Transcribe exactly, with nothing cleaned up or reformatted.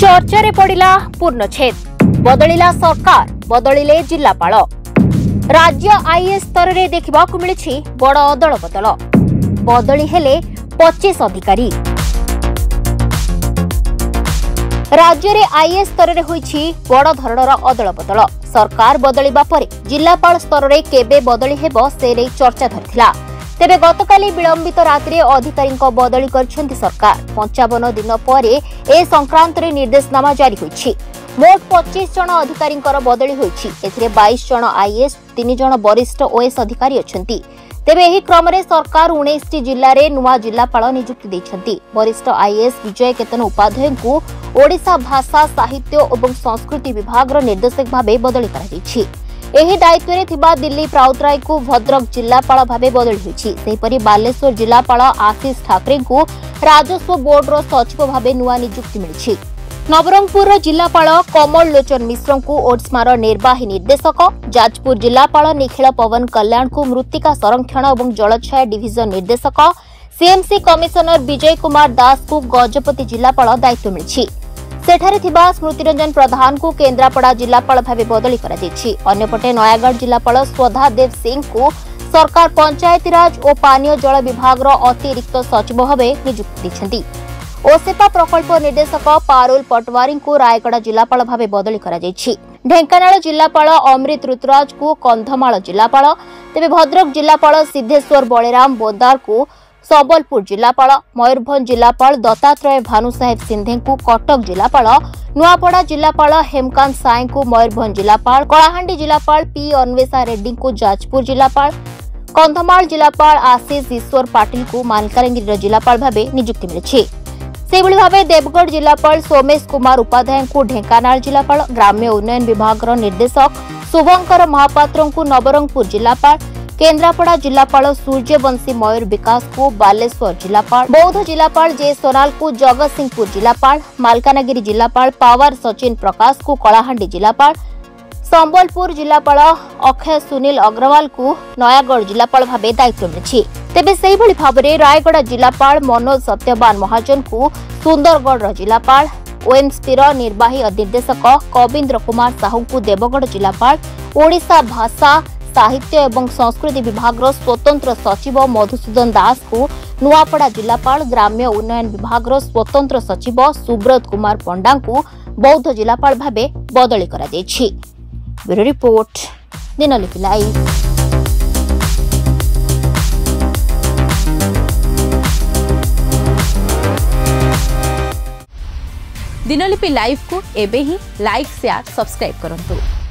चर्चा पड़ा पूर्णछेद बदलिला सरकार बदलिले जिलापाल राज्य आईएएस स्तर में देखा मिली बड़ अदल बदल बदली हेले पच्चीस अधिकारी राज्य में आईएएस स्तर में होईछि बड़ धरणर अदल बदल सरकार बदलिबा परे जिलापाल स्तर में केबे बदली हेबो से नै चर्चा धरिथिला। तेबे गतकाली विलंबित रात्रि अधिकारी बदली करछन्ति सरकार पंचावन दिन पर ए संक्रांत रे निर्देशनामा जारी होईछि। मोट पच्चीस जन अधिकारी बदली होईछि। एथिरे बाईस जन आईएएस तीन जन वरिष्ठ ओएस अधिकारी अछन्ति। तेबे एही क्रम रे सरकार उन्नीस टी जिल्ला रे नुआ जिलापाल नियुक्ति दैछन्ति। वरिष्ठ आईएएस विजय केतन उपाध्याय को ओडिशा भाषा साहित्य और संस्कृति विभाग निर्देशक भाव बदली कराଯାଇଛି। एही दायित्व रे थिबा दिलीप राउतराय को भद्रक जिलापाल भाव बदली होईछि। सेहिपरि बालेश्वर जिलापाल आशीष ठाकरे को राजस्व बोर्ड रो सचिव भाव नुआ नियुक्ति मिलिछि। नवरंगपुर जिलापाल कमल लोचन मिश्र को ओड्समार निर्वाही निर्देशक, जाजपुर जिलापाल निखिल पवन कल्याण को मृत्तिका संरक्षण और जलछाया डिविजन निर्देशक, सीएमसी कमिशनर विजय कुमार दास को गजपति जिलापाल दायित्व मिलिछि। सेठारे थिबा स्मृतिरंजन प्रधान को केन्द्रापड़ा जिलापाल भाव बदली कराଯାଇଛି। अन्यपटे नयागढ़ जिलापाल स्वधा देव सिंह को सरकार पंचायतीराज और पानीय जल विभाग अतिरिक्त सचिव भाव नियुक्ति दैछन्ति। ओसेपा प्रकल्प निर्देशक पारुल पटवारी को रायगढ़ जिलापाल भाव बदली कराଯାଇଛି। ढेंकानाल जिलापाल अमृत ऋतुराज को कंधमाल जिलापाल, तेबे भद्रक जिलापाल सिद्धेश्वर बळीराम बोदार को सबलपुर जिलापाल, मयूरभंज जिलापाल दत्तात्रय भानु साहेब सिंधे को कटक जिलापाल, नुआपड़ा जिलापाल हेमकांत साई को मयूरभंज जिलापाल, कलाहांडी जिलापाल पी अन्वेषा रेड्डी को जाजपुर जिलापाल, कंधमाल जिलापाल आशीष ईश्वर पाटिल को मालकानगिरी जिलापाल भाव नियुक्ति मिली। सेभଳି भावे देवगढ़ जिलापाल सोमेश कुमार उपाध्याय को ढेंकानाल जिलापाल, ग्राम्य उन्नयन विभाग निर्देशक शुभंकर महापात्र को नवरंगपुर जिलापाल, केन्द्रापड़ा जिलापाल सूर्यवंशी मयूर विकास को बालेश्वर जिलापाल, बौद्ध जिलापाल जे सोनाल को जगतसिंहपुर जिलापाल, मालकानगिरी जिलापाल पावर सचिन प्रकाश को कलाहांडी जिलापाल, संबलपुर जिलापाल अक्षय सुनील अग्रवाल को नयागढ़ जिलापाल भाव दायित्व मिली। तेबे सेहिभଳି भाबरे रायगढ़ जिलापाल मनोज सत्यवान महाजन को सुंदरगढ़ जिलापाल, ओएमसीपी निर्वाही निर्देशक कविंद्र कुमार साहू को देवगढ़ जिलापाल, ओडिशा भाषा साहित्य एवं संस्कृति विभाग स्वतंत्र सचिव मधुसूदन दास को नुआपड़ा जिलापाल, ग्राम्य उन्नयन विभाग स्वतंत्र सचिव सुब्रत कुमार पंडा को बौद्ध जिलापाल भाव बदली करा दैछि। Bureau report Dinalipi live. Dinalipi live को एबे ही लाइक शेयर सब्सक्राइब करंतु।